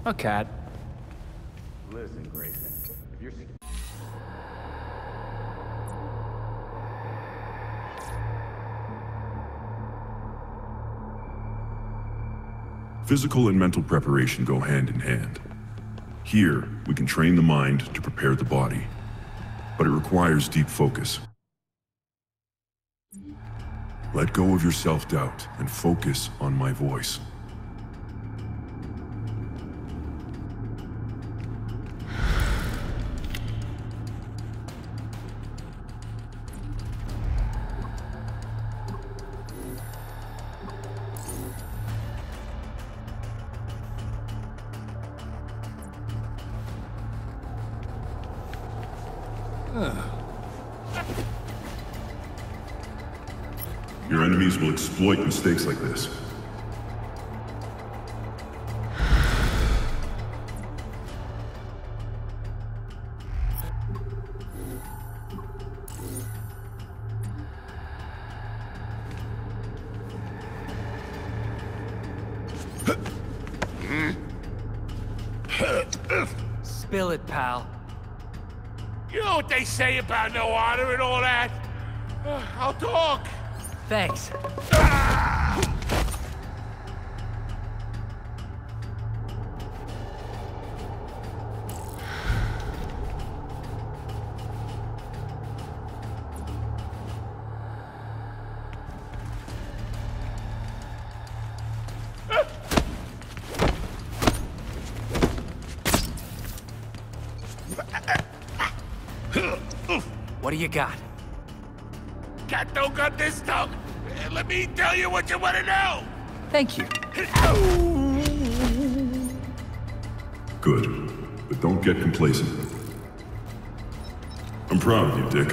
A cat. Listen, Grayson, if you're... Physical and mental preparation go hand in hand. Here, we can train the mind to prepare the body, but it requires deep focus. Let go of your self-doubt and focus on my voice. Your enemies will exploit mistakes like this. Spill it, pal. You know what they say about no honor and all that? I'll talk. Thanks. What do you got? Cat don't got this tongue. Let me tell you what you want to know. Thank you. Good, but don't get complacent. I'm proud of you, Dick.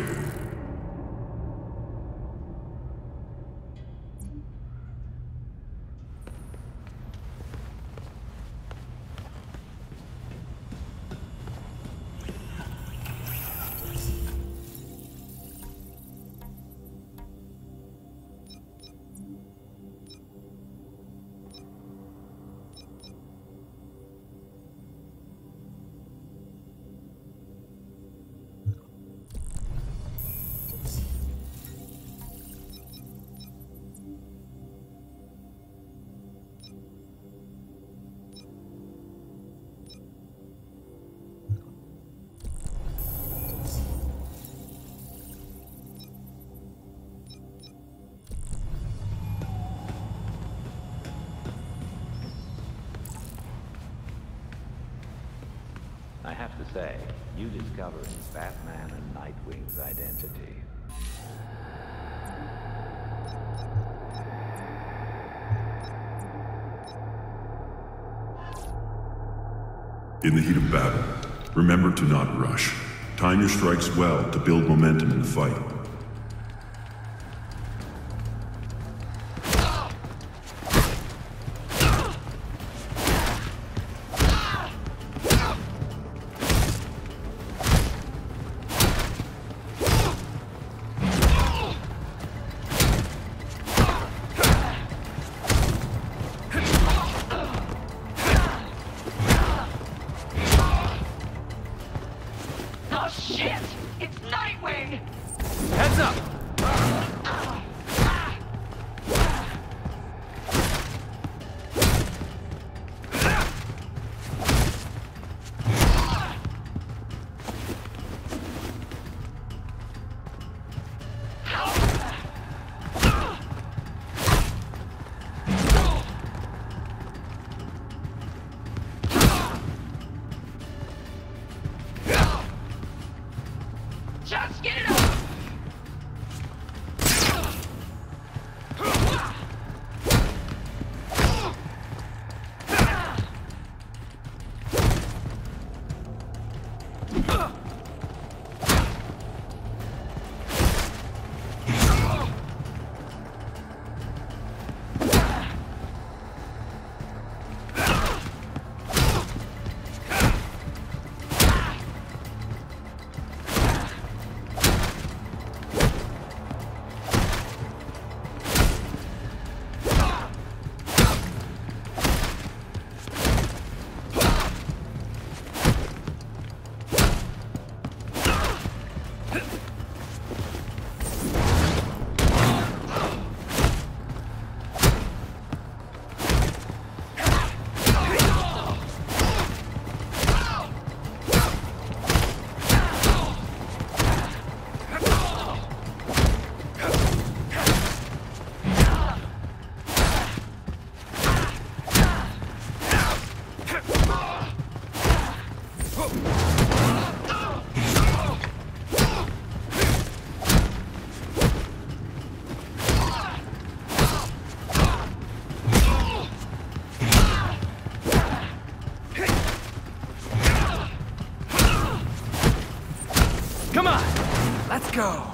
I have to say, you discovering Batman and Nightwing's identity. In the heat of battle, remember to not rush. Time your strikes well to build momentum in the fight. Oh shit! It's Nightwing! Heads up! Just get it up! go!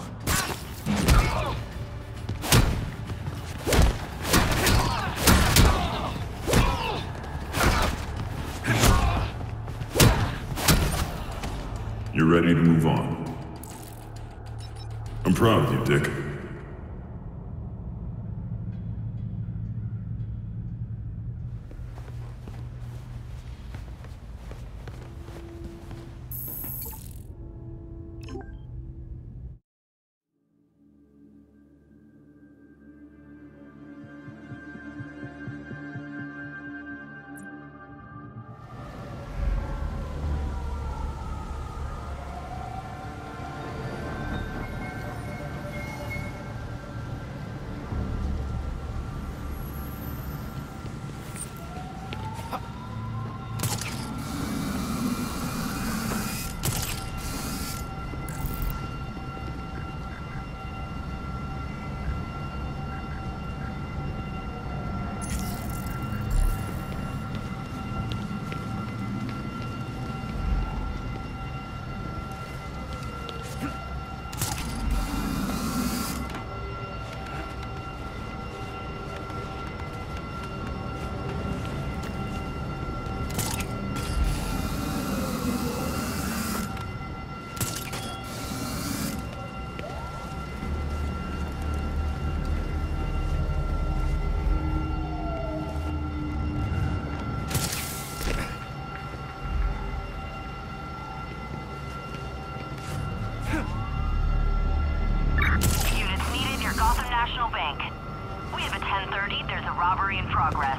You're ready to move on. I'm proud of you, Dick. Bank. We have a 10:30. There's a robbery in progress.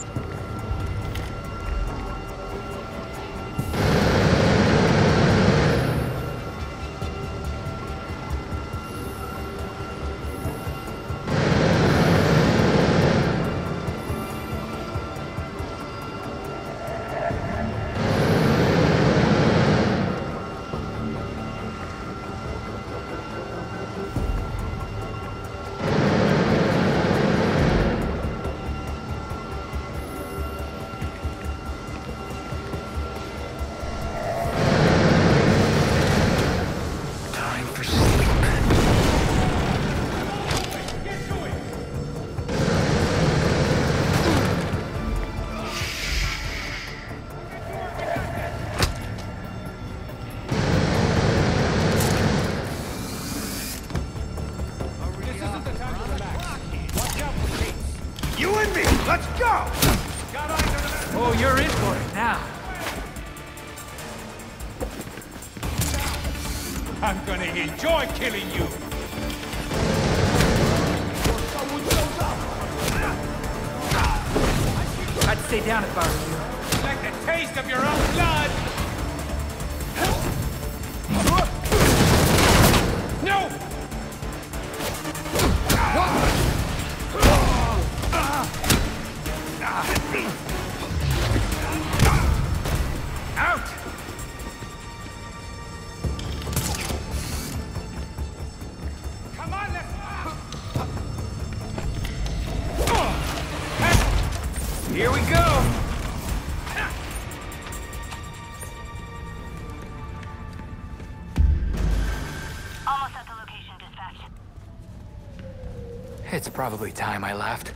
Let's go! Oh, you're in for it now. I'm gonna enjoy killing you! I'd stay down if I were you. Like the taste of your own blood! No! Out! Come on, let's... Here we go! Almost at the location, dispatch. It's probably time I left.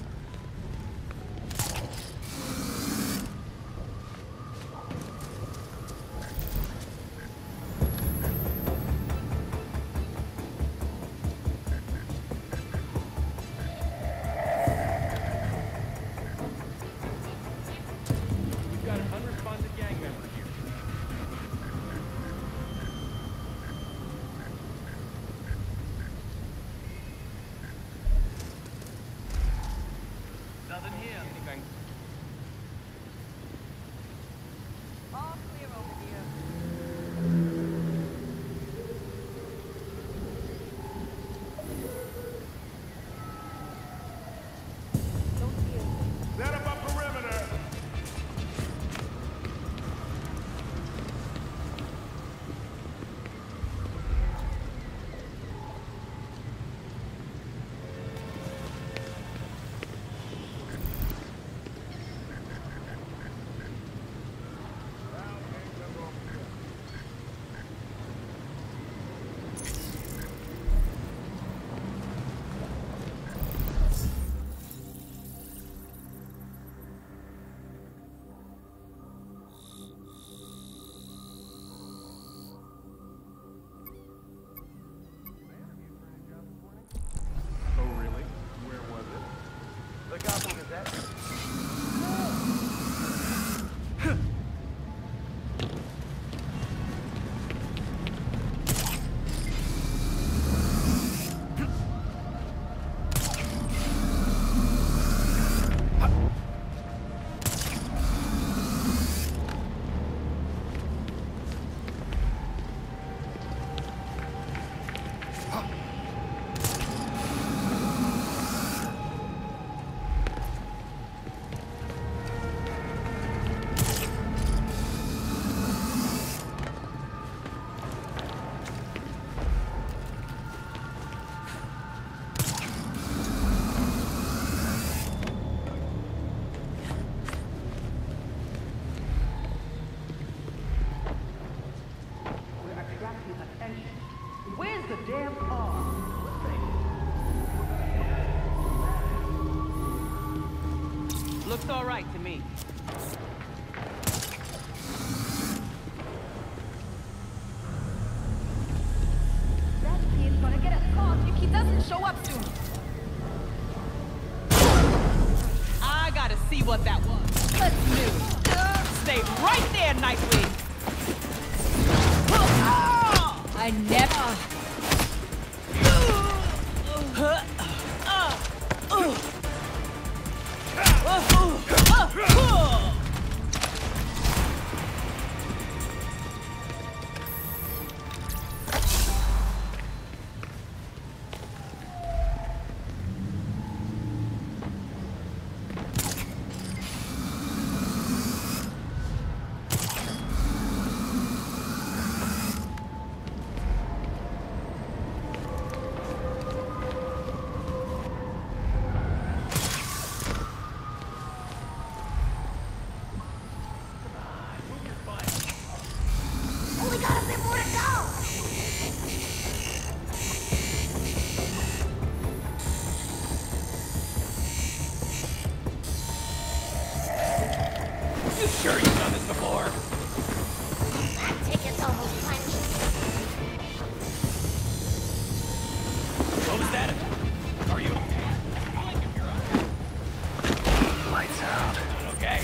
the damn car. Looks all right to me. That kid's gonna get us caught if he doesn't show up soon. I gotta see what that was. Let's move. Stay right there, Nightwing. I never. We got a bit more to go! You sure you've done this before? That ticket's almost punched. What was that? Are you okay? Lights out. Okay.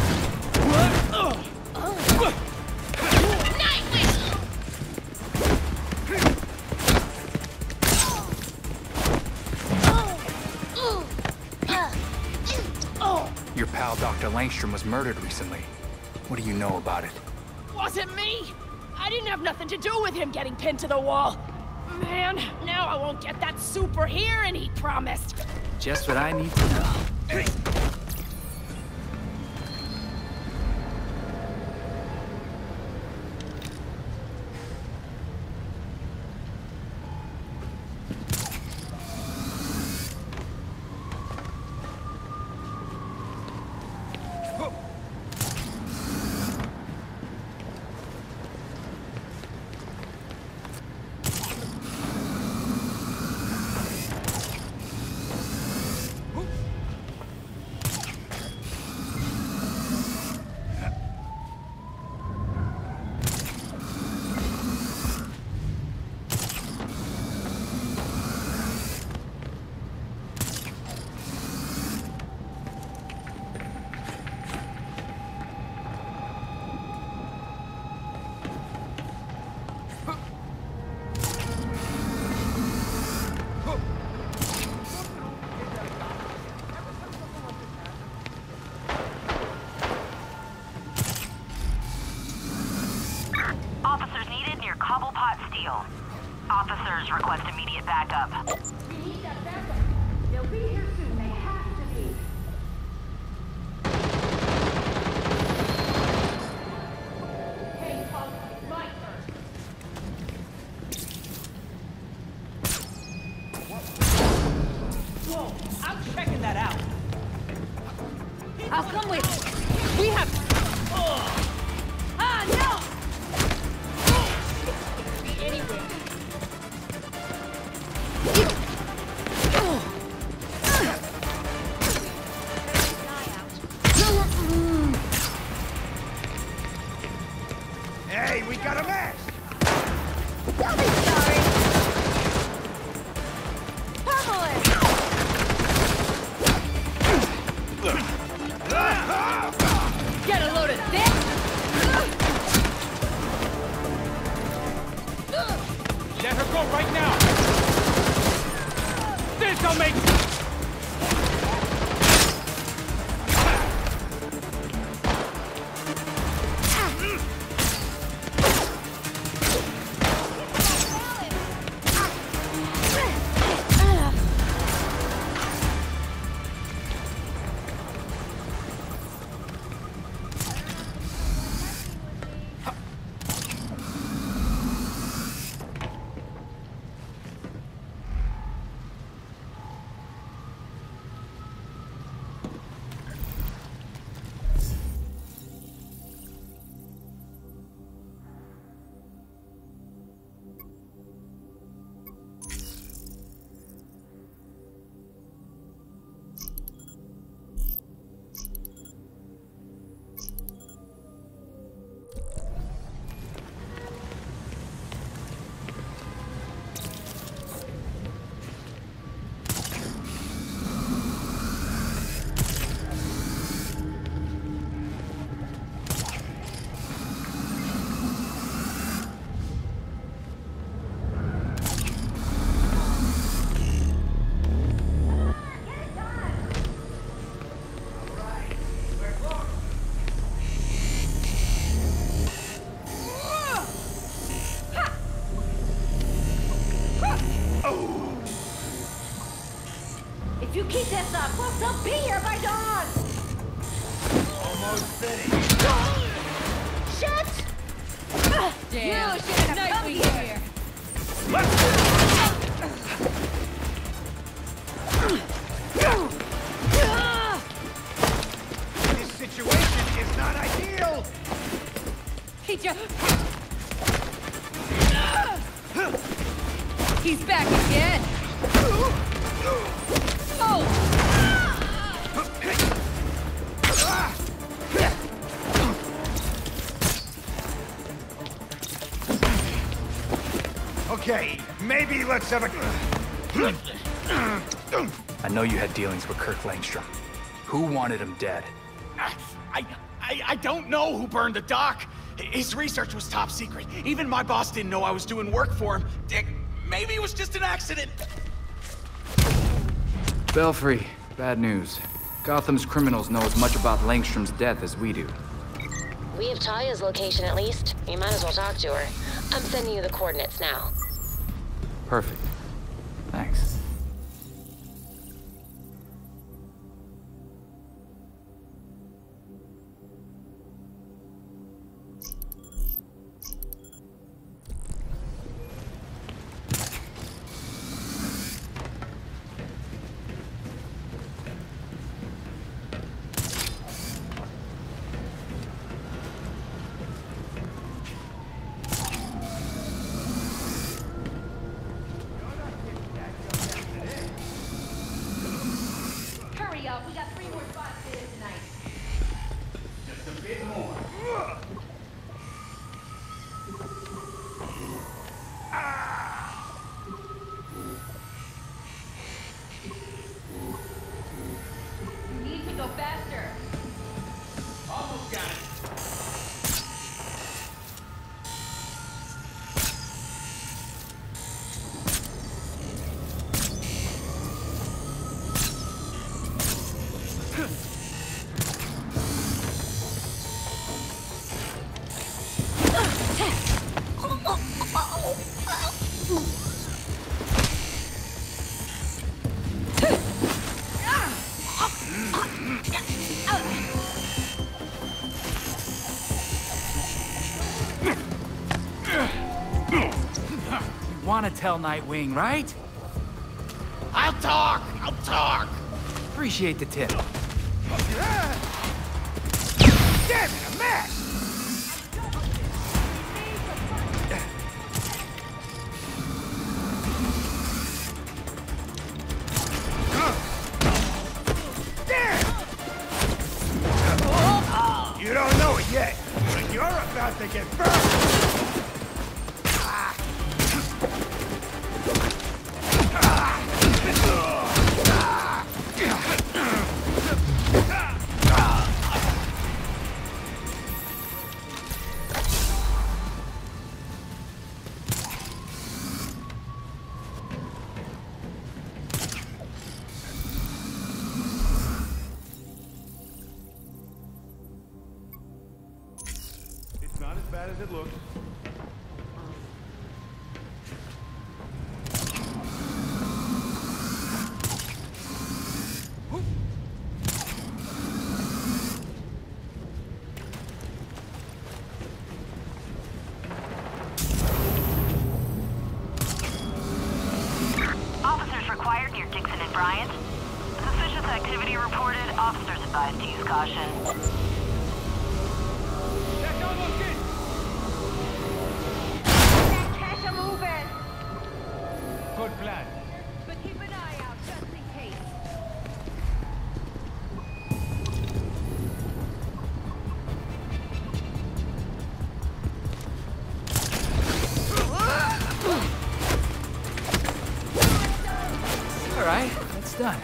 Your pal Dr. Langstrom was murdered recently. What do you know about it? Wasn't me! I didn't have nothing to do with him getting pinned to the wall. Man, now I won't get that super hearing he promised. Just what I need to know. Officers needed near Cobblepot Steel. Officers request immediate backup. We need that backup. They'll be here soon. They have to be. Hey, Pop, it's my turn. Whoa, I'm checking that out. I'll come with you. We have... Ah, no! Be anywhere. Hey, we got a mess! Don't be sorry. Pummel it. Get a load of this. Let her go right now! This'll make... They'll be here by dawn! Almost finished. Shit! Damn. You shouldn't have come here! Let's This situation is not ideal. He just... He's back again! Oh! Okay, maybe let's have a... I know you had dealings with Kirk Langstrom. Who wanted him dead? I don't know who burned the dock. His research was top secret. Even my boss didn't know I was doing work for him. Dick, maybe it was just an accident. Belfry, bad news. Gotham's criminals know as much about Langstrom's death as we do. We have Taya's location at least. You might as well talk to her. I'm sending you the coordinates now. Perfect. Thanks. Hurry up, we got 3 more spots to hit tonight. Just a bit more. You need to go faster. Almost got it. You want to tell Nightwing, right? I'll talk! Appreciate the tip. Damn it, a mess! You don't know it yet, but you're about to get burned! It's not as bad as it looks. Officers required near Dixon and Bryant. Suspicious activity reported. Officers advised to use caution. That cash moving! Good plan. But keep an eye out, just in case. All right, that's done.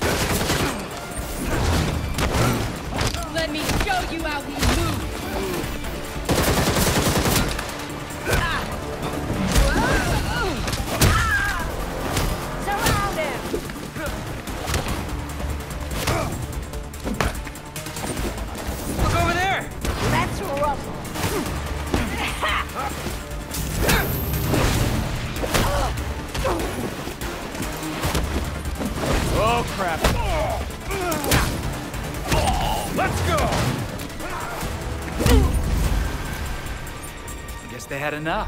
Let me show you how we move! Surround him! Look over there! Let's rumble! Oh, crap. Let's go! Guess they had enough.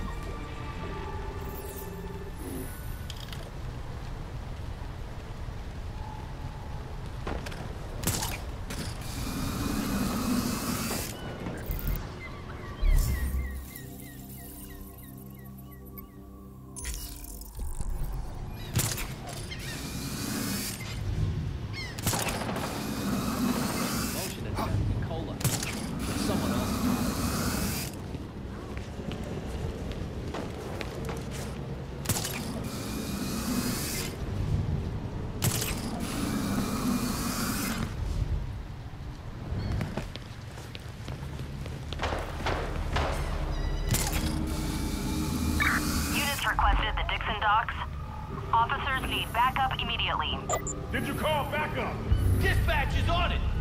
Officers need backup immediately. Did you call backup? Dispatch is on it!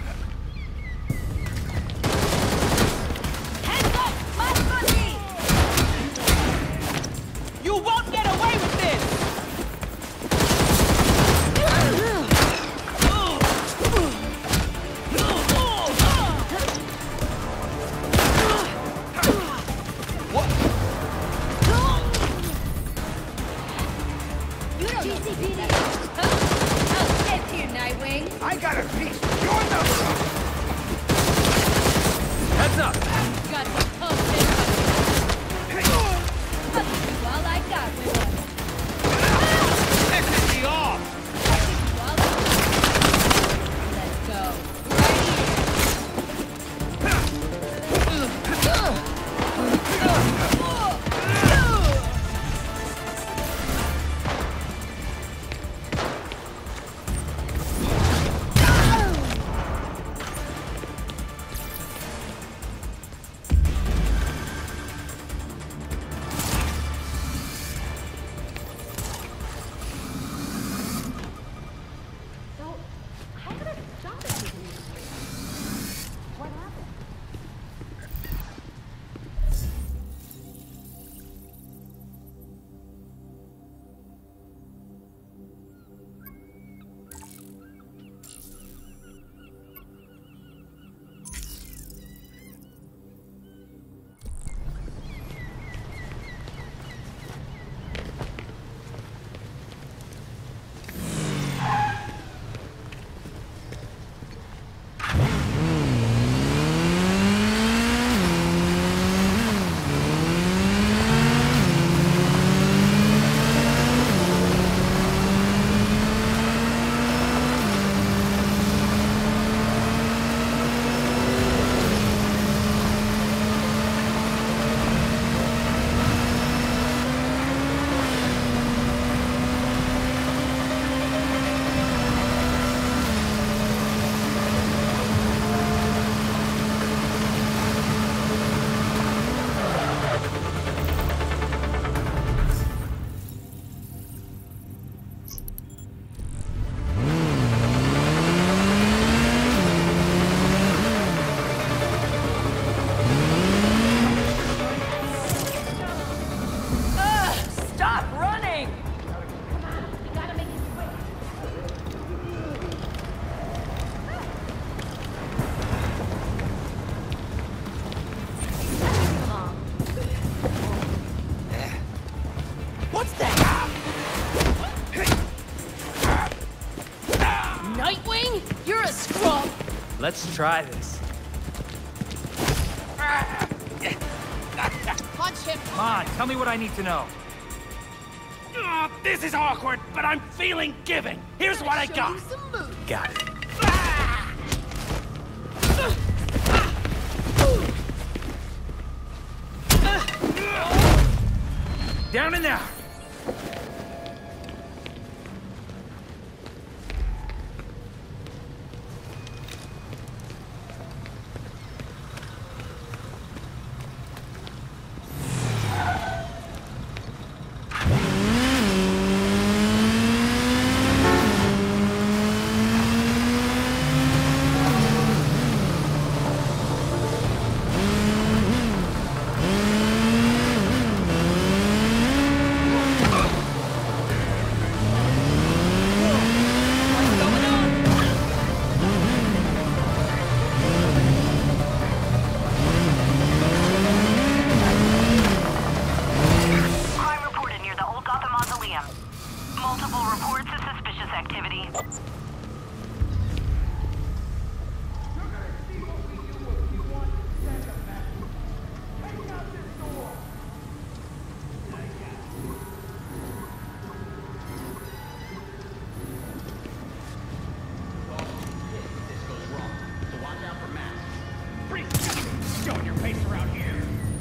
Hands up! Mascoti! You won't get away with this! I got a piece. You're number one. Heads up! Got the pump Well, I got one. Pisses me off! Let's go. Nightwing? You're a scrub! Let's try this. Punch him! Come on, tell me what I need to know. This is awkward, but I'm feeling giving. Here's what I got. Got it. Down and out. around here.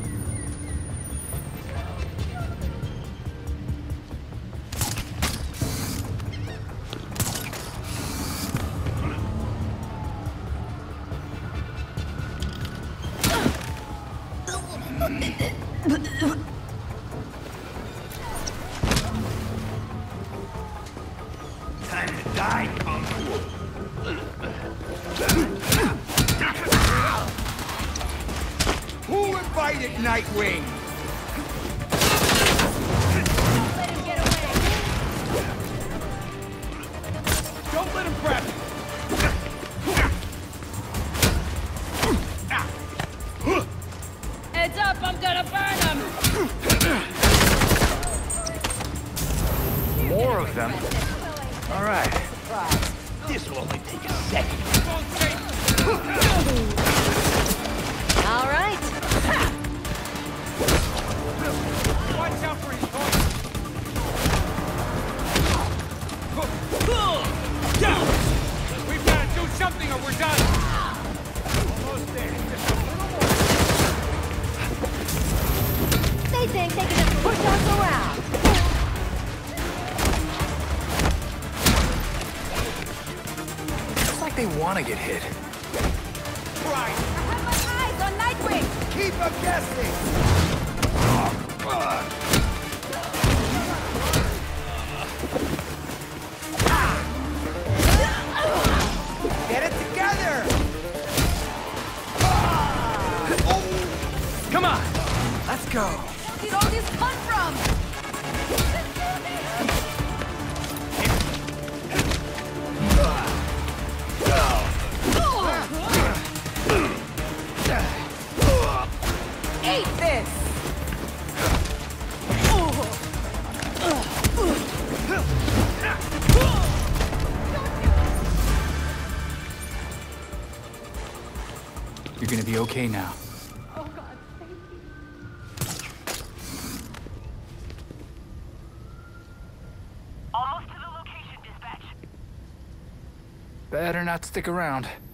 Time to die, Kung Fu. Who invited Nightwing? Don't let him get away. Don't let him grab you. Heads up, I'm gonna burn him! More of them. All right. This will only take a second. All right. Watch out for his horse. We've got to do something or we're done. Almost there. Just a little more. They think they can just push us around. Looks like they want to get hit. Right. I have my eyes on Nightwing. Keep them guessing. Get it together. Come on, let's go. Where did all this come from? Eat this! You're gonna be okay now. Oh God, thank you. Almost to the location, dispatch. Better not stick around.